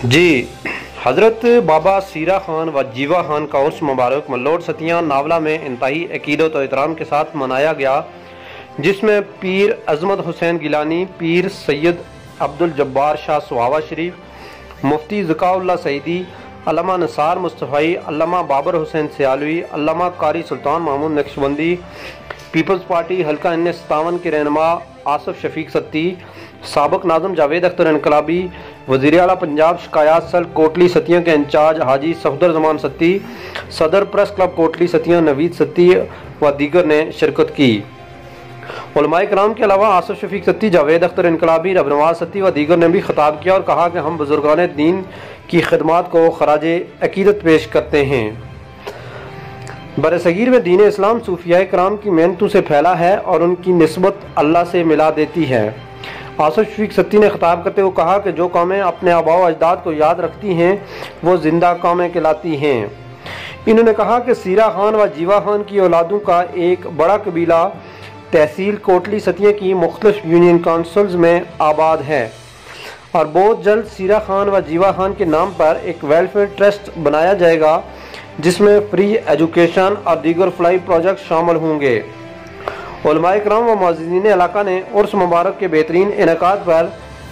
जी, हज़रत बाबा सीरा खान व जीवा खान का उर्स मुबारक मल्लोड सतियाँ नावला में इंतहाई अकीदत और एहतराम के साथ मनाया गया, जिसमें पीर अजमत हुसैन गिलानी, पीर सैयद अब्दुल जब्बार शाह सुहावा शरीफ, मुफ्ती ज़काउल्लाह सईदी, अल्लामा निसार मुस्तफ़ाई, अल्लामा बाबर हुसैन सियालवी, अल्लामा कारी सुल्तान महमूद नक्शबंदी, पीपल्स पार्टी हल्का N57 के रहनुमा आसफ शफीक सत्ती, साबिक़ नाज़िम जावेद अख्तर इनकलाबी, वज़ीर आला पंजाब शिकायत सेल कोटली सतियाँ के इंचार्ज हाजी सफदर जमान सत्ती, सदर प्रेस क्लब कोटली सतियाँ नवीद सत्ती व दीगर ने शिरकत की। उलमाए कराम के अलावा आसफ शफीक सत्ती, जावेद अख्तर इनकलाबी, रबनवाज सत्ती व दीगर ने भी खिताब किया और कहा कि हम बुजुर्गान दीन की खिदमत को खराज अकीदत पेश करते हैं। बरसगीर में दीन इस्लाम सूफियाए कराम की मेहनतों से फैला है और उनकी निस्बत अल्लाह से मिला देती है। आसफ शफीक सत्ती ने खिताब करते हुए कहा कि जो कौमें अपने आबा व अजदाद को याद रखती हैं वो जिंदा कौमें कहलाती हैं। इन्होंने कहा कि सीरा खान व जीवा खान की औलादों का एक बड़ा कबीला तहसील कोटली सतिया की मुख्तलिफ यूनियन काउंसिल्स में आबाद है और बहुत जल्द सीरा खान व जीवा खान के नाम पर एक वेलफेयर ट्रस्ट बनाया जाएगा, जिसमें फ्री एजुकेशन और दीगर फलाई प्रोजेक्ट शामिल होंगे। उलमाए कराम व मुअज़्ज़िनीन इलाका ने उर्स मुबारक के बेहतरीन इनेकाद पर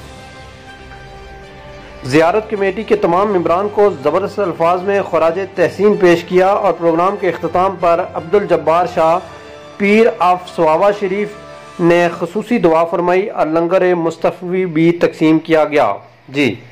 ज़ियारत कमेटी के तमाम मेंबरान को ज़बरदस्त अल्फाज में खराज तहसीन पेश किया और प्रोग्राम के अख्ताम पर अब्दुल जब्बार शाह पीर ऑफ सुहावा शरीफ ने खुसूसी दुआ फरमाई और लंगर मुस्तफ़वी भी तकसीम किया गया। जी।